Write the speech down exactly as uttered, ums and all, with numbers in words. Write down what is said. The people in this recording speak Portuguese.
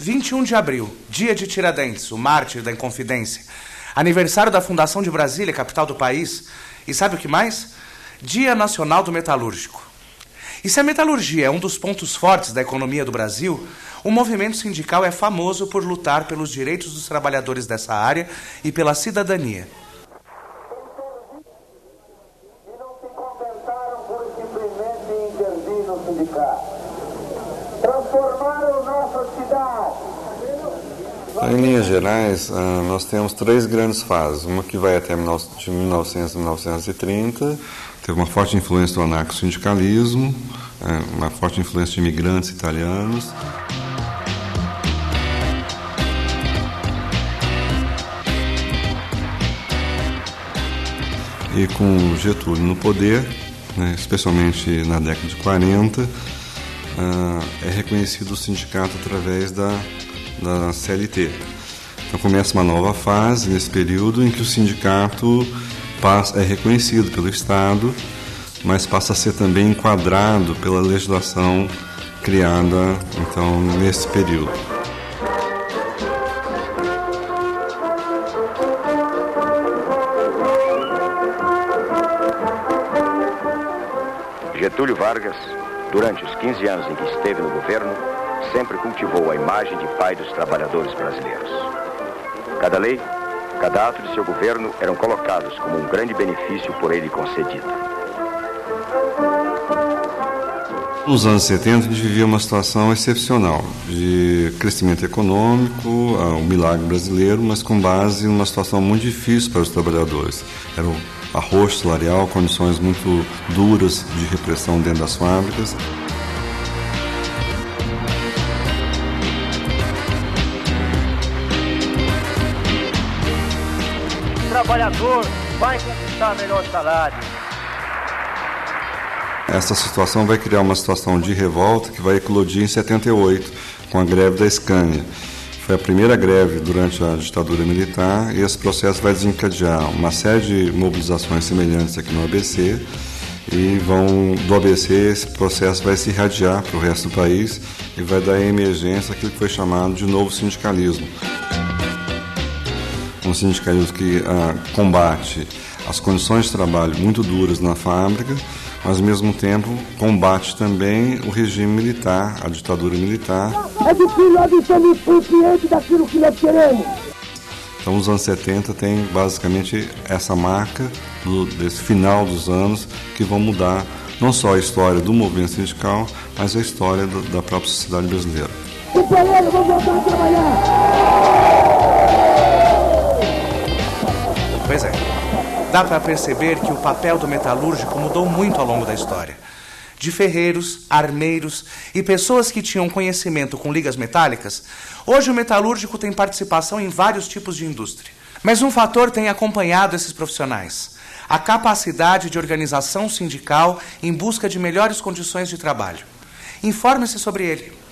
vinte e um de abril, dia de Tiradentes, o mártir da Inconfidência. Aniversário da fundação de Brasília, capital do país. E sabe o que mais? Dia Nacional do Metalúrgico. E se a metalurgia é um dos pontos fortes da economia do Brasil, o movimento sindical é famoso por lutar pelos direitos dos trabalhadores dessa área e pela cidadania. E não se contentaram por simplesmente intervir no sindicato. Transformaram nossa cidade. Em linhas gerais, nós temos três grandes fases. Uma que vai até de mil e novecentos a mil novecentos e trinta, teve uma forte influência do anarcossindicalismo, uma forte influência de imigrantes italianos. E com Getúlio no poder, né, especialmente na década de quarenta, é reconhecido o sindicato através da da C L T. Então começa uma nova fase nesse período em que o sindicato passa, é reconhecido pelo Estado, mas passa a ser também enquadrado pela legislação criada então nesse período. Getúlio Vargas, durante os quinze anos em que esteve no governo, sempre cultivou a imagem de pai dos trabalhadores brasileiros. Cada lei, cada ato de seu governo eram colocados como um grande benefício por ele concedido. Nos anos setenta, a gente vivia uma situação excepcional de crescimento econômico, o milagre brasileiro, mas com base em uma situação muito difícil para os trabalhadores. Era o arroz salarial, condições muito duras de repressão dentro das fábricas. O trabalhador vai conquistar melhor salário. Essa situação vai criar uma situação de revolta que vai eclodir em setenta e oito, com a greve da Scania. Foi a primeira greve durante a ditadura militar e esse processo vai desencadear uma série de mobilizações semelhantes aqui no A B C e vão, do A B C esse processo vai se irradiar para o resto do país e vai dar emergência àquilo que foi chamado de novo sindicalismo. Um sindicalismo que ah, combate as condições de trabalho muito duras na fábrica, mas ao mesmo tempo combate também o regime militar, a ditadura militar. É de que nós estamos conscientes daquilo que nós queremos. Então, os anos setenta tem basicamente essa marca do, desse final dos anos que vão mudar não só a história do movimento sindical, mas a história do, da própria sociedade brasileira. Companheiro, vamos voltar a trabalhar! Pois é. Dá para perceber que o papel do metalúrgico mudou muito ao longo da história. De ferreiros, armeiros e pessoas que tinham conhecimento com ligas metálicas, hoje o metalúrgico tem participação em vários tipos de indústria. Mas um fator tem acompanhado esses profissionais: a capacidade de organização sindical em busca de melhores condições de trabalho. Informe-se sobre ele.